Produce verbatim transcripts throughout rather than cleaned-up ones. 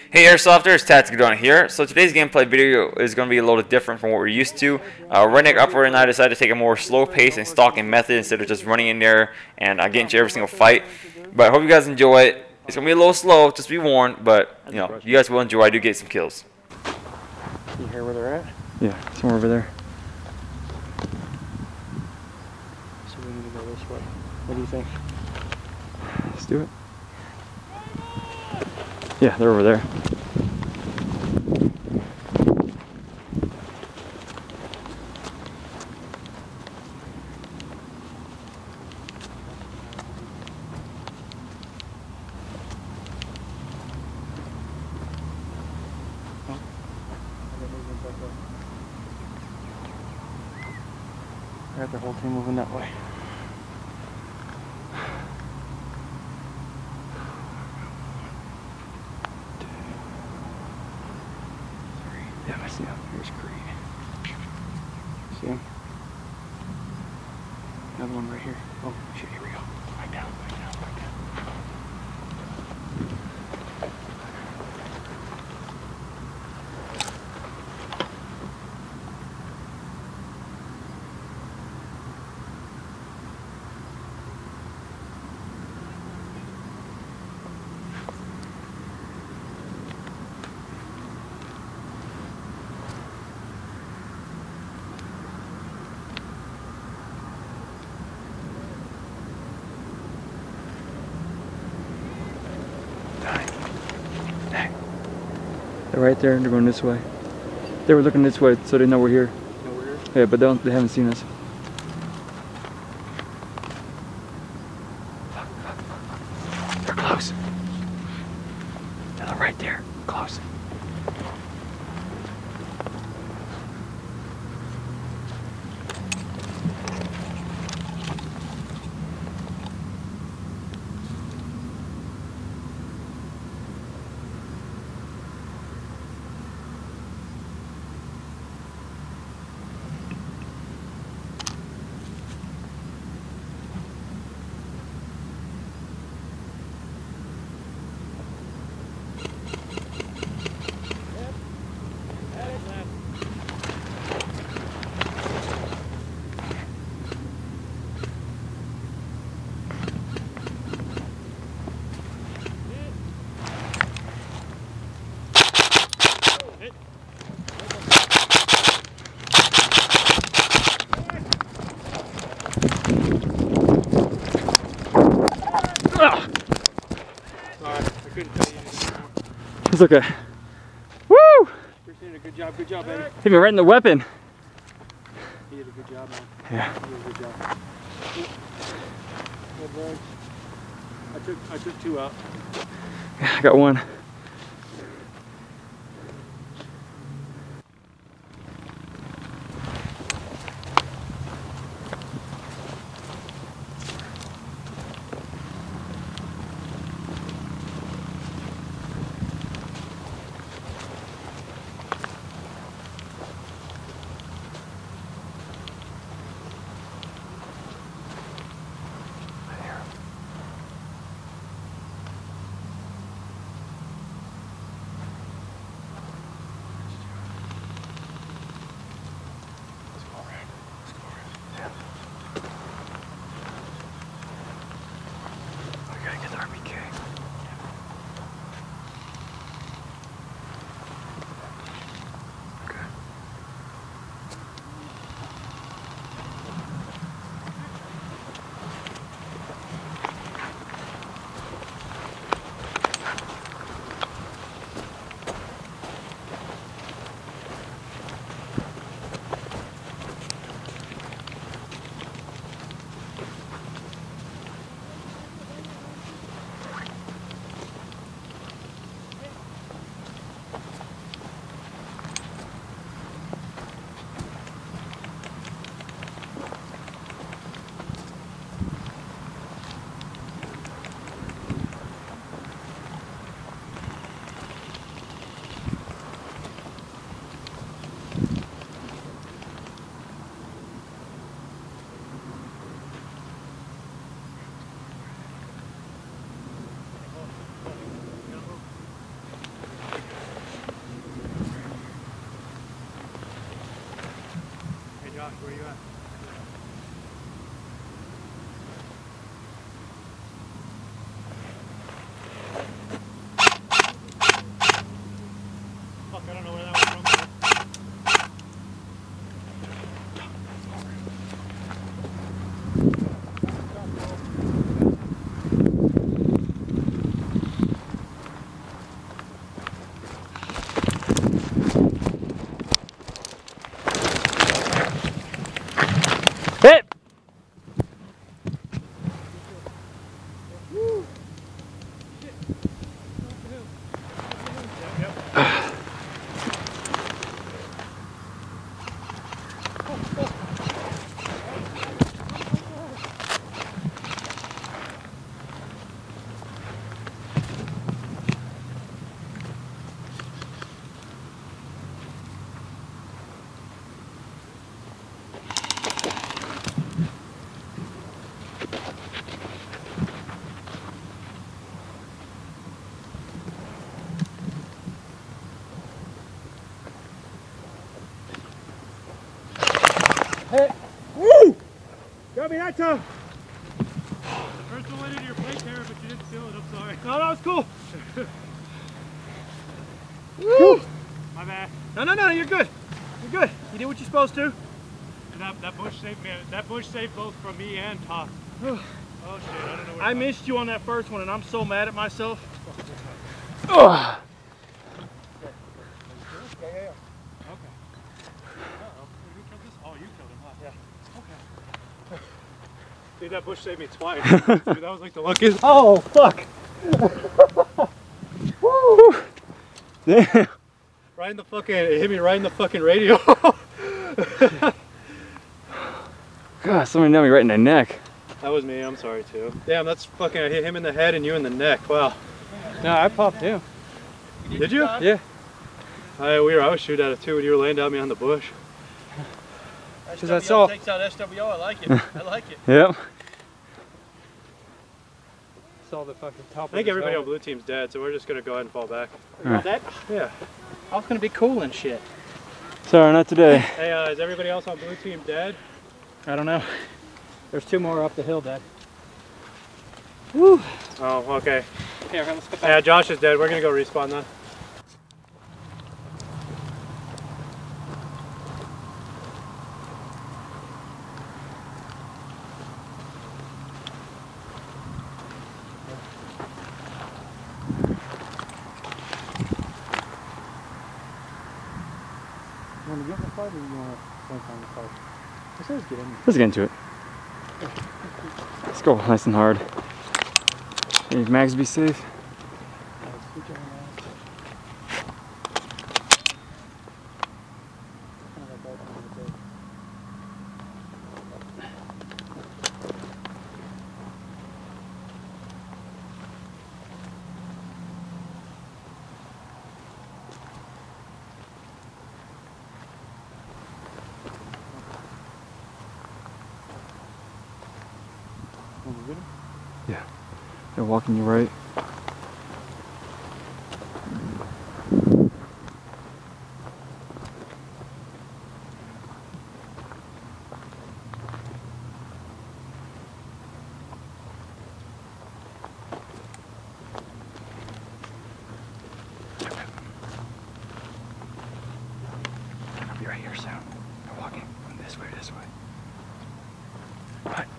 Hey Airsofters, Tactical here. So today's gameplay video is going to be a little different from what we're used to. Uh, Redneck Operator and I decided to take a more slow pace and stalking method instead of just running in there and uh, getting to every single fight. But I hope you guys enjoy it. It's going to be a little slow, just be warned, but you know, you guys will enjoy. I do get some kills. You hear where they're at? Yeah, somewhere over there. So we need to go this way. What do you think? Let's do it. Yeah, they're over there. I got the whole team moving that way. Yeah, I see him. Here's Creed. See him? Another one right here. Oh, shit, here we go. Right down, right down, right down. They're right there, they're going this way. They were looking this way, so they know we're here. Know we're here? Yeah, but they, don't, they haven't seen us. Fuck, fuck, fuck. They're close. They're right there, close. It's okay. Woo! Appreciate it. Good job. Good job, Eddie. Hit me right in the weapon. You did a good job, man. Yeah. You did a good job. Good work. I took I took two out. Yeah, I got one. Hey. Woo! Got me that time. The first one went into your plate there, but you didn't feel it. I'm sorry. No, no, it's cool. Woo! My bad. No, no, no, you're good. You're good. You did what you're supposed to. And that, that bush saved me. That bush saved both from me and Top. Oh shit! I don't know. Where I missed you on that first one, and I'm so mad at myself. Ugh. Yeah, yeah, yeah. Okay. Uh-oh. Who killed this? Oh, you killed him. Huh? Yeah. Okay. Dude, that bush saved me twice. Dude, that was like the luckiest. Oh, fuck. Woo! Damn. Right in the fucking, it hit me right in the fucking radio. God, somebody nailed me right in the neck. That was me, I'm sorry too. Damn, that's fucking, I hit him in the head and you in the neck, wow. No, I popped too. Did you? Yeah. I, we were, I was shooting at it too when you were laying down me on the bush. Because I saw. takes out S W O, I like it. I like it. Yep. Saw the fucking top. I think everybody on blue team's dead, so we're just gonna go ahead and fall back. Right. That, Yeah. I was gonna be cool and shit. Sorry, not today. Hey, uh, is everybody else on blue team dead? I don't know. There's two more up the hill dead. Woo! Oh, okay. Here, let's go back. Yeah, Josh is dead. We're gonna go respawn then. You want to get in the fight or you want to think on the fight? It says get in. Let's get into it. Let's go nice and hard. Hey, Mags, be safe. Yeah, they're walking you right. I'll be right here soon. They're walking from this way to this way. Right.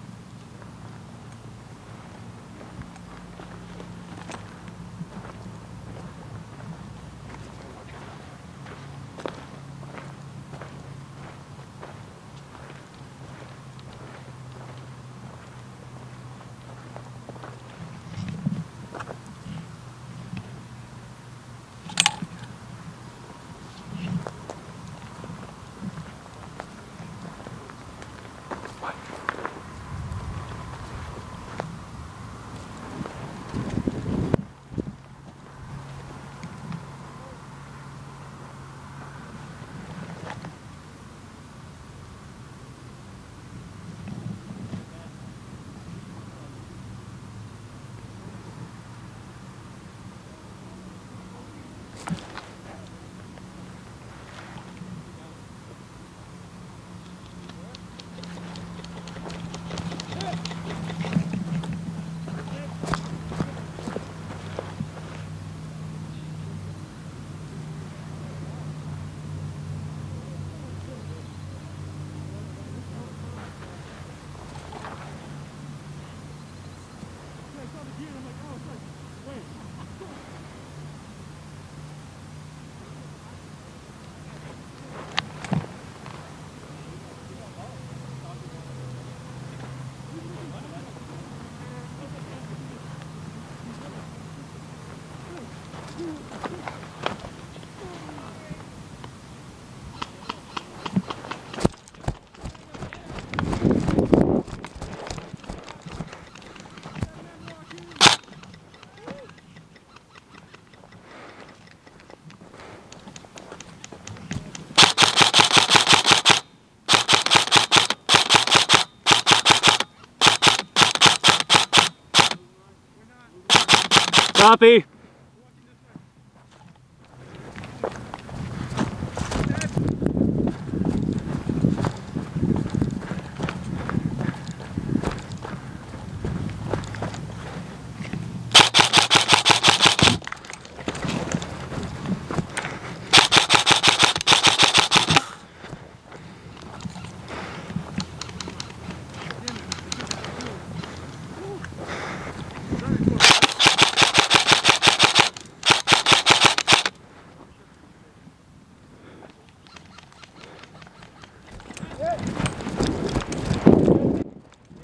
Copy.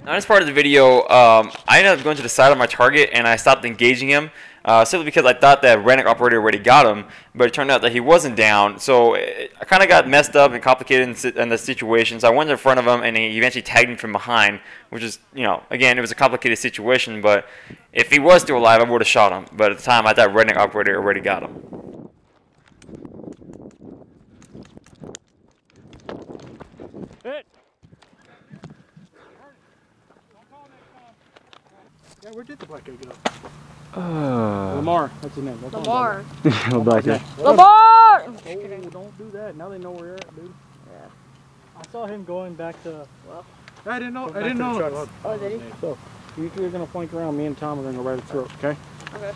On this part of the video, um, I ended up going to the side of my target and I stopped engaging him uh, simply because I thought that Redneck Operator already got him, but it turned out that he wasn't down. So it, I kind of got messed up and complicated in, in the situation. So I went in front of him and he eventually tagged me from behind, which is, you know, again, it was a complicated situation. But if he was still alive, I would have shot him. But at the time, I thought Redneck Operator already got him. Hit. Yeah, where did the black guy go? Uh, Lamar, that's his name. That's Lamar. little black guy. Lamar! Oh, don't do that. Now they know where you're at, dude. Yeah. I saw him going back to. Well, I didn't know. I didn't know. Oh, did he? So, you three are gonna flank around. Me and Tom are gonna go right through it. Okay. Okay.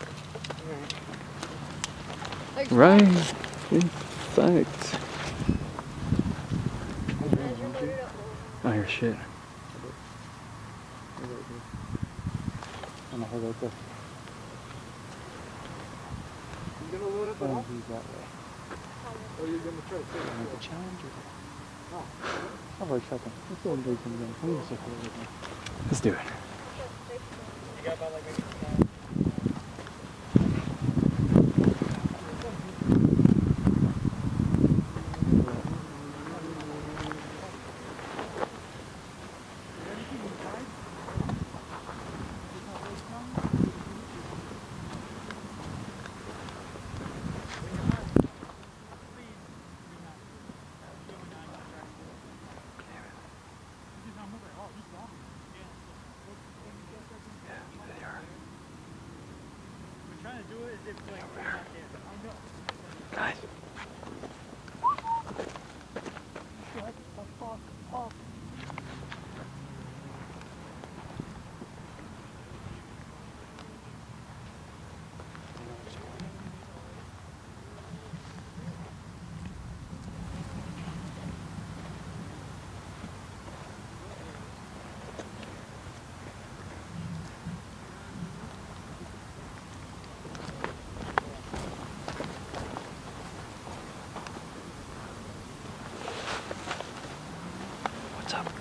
Thanks, Right. In fact. I hear shit. I'm gonna hold right there. You gonna load up at all? He's that way. Or are you gonna try to take it? The challenge or no? I'll wait a second. Let's go and do some again. Come here, second. Let's do it. You got about like maybe Guys. What's up?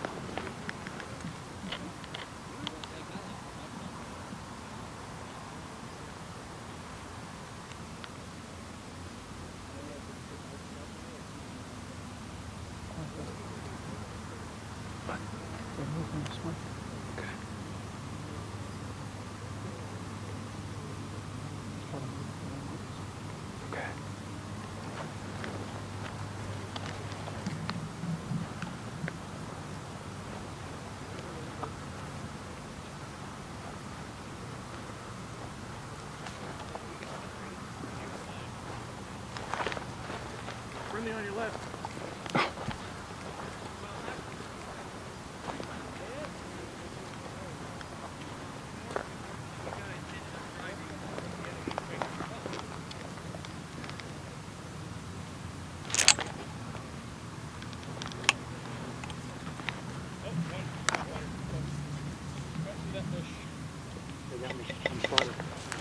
Okay. Okay. friendly on your left. They got me. I'm spotted.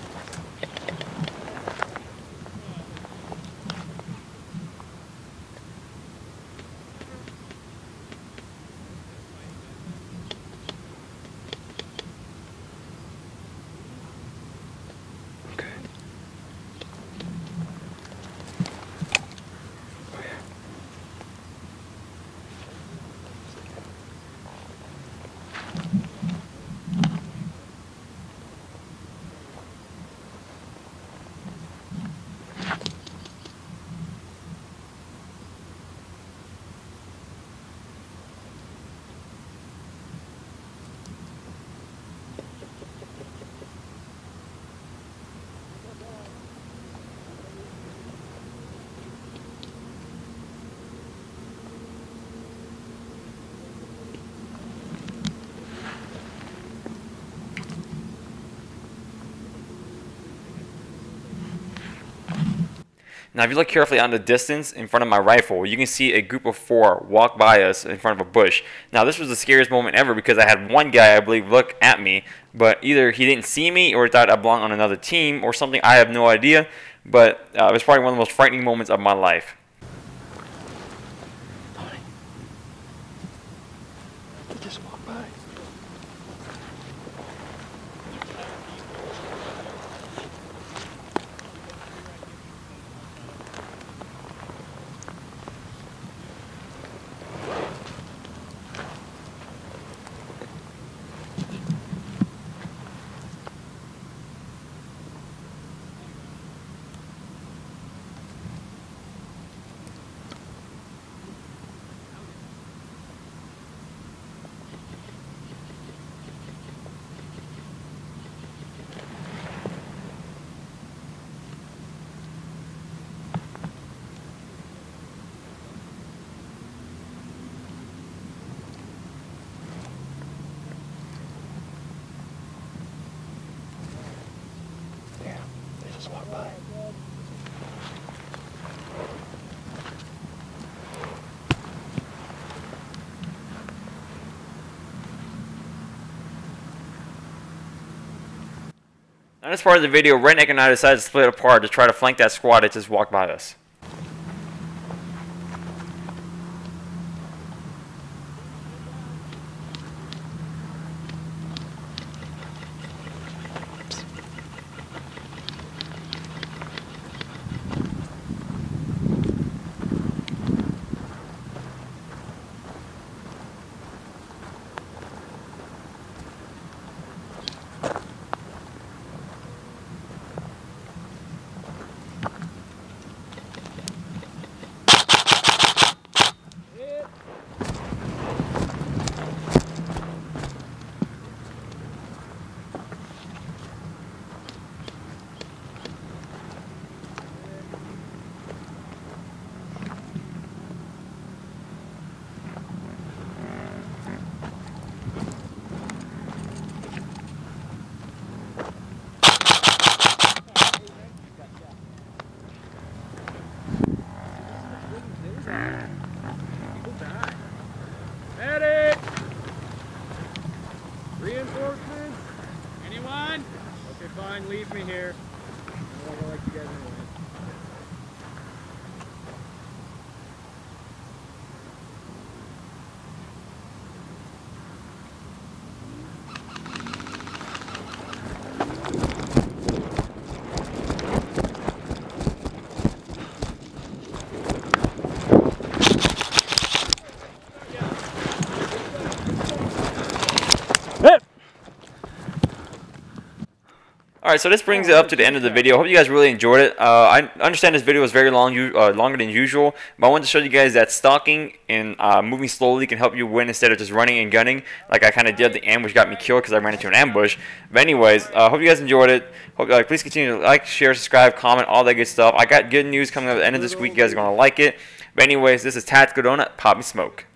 Okay. Oh, yeah. Now, if you look carefully on the distance in front of my rifle, you can see a group of four walk by us in front of a bush. Now, this was the scariest moment ever because I had one guy, I believe, look at me, but either he didn't see me or thought I belonged on another team or something. I have no idea, but uh, it was probably one of the most frightening moments of my life. He just walked by. On this part of the video, Redneck and I decided to split apart to try to flank that squad that just walked by us. Medic! Reinforcements? Anyone? Okay, fine, leave me here. I don't want to like you guys anyway. Alright, so this brings it up to the end of the video. Hope you guys really enjoyed it. Uh, I understand this video was very long, uh, longer than usual, but I wanted to show you guys that stalking and uh, moving slowly can help you win instead of just running and gunning, like I kind of did at the end, which got me killed because I ran into an ambush. But anyways, uh, hope you guys enjoyed it. Hope, uh, please continue to like, share, subscribe, comment, all that good stuff. I got good news coming up at the end of this week. You guys are going to like it. But anyways, this is Tactical Donut. Pop me smoke.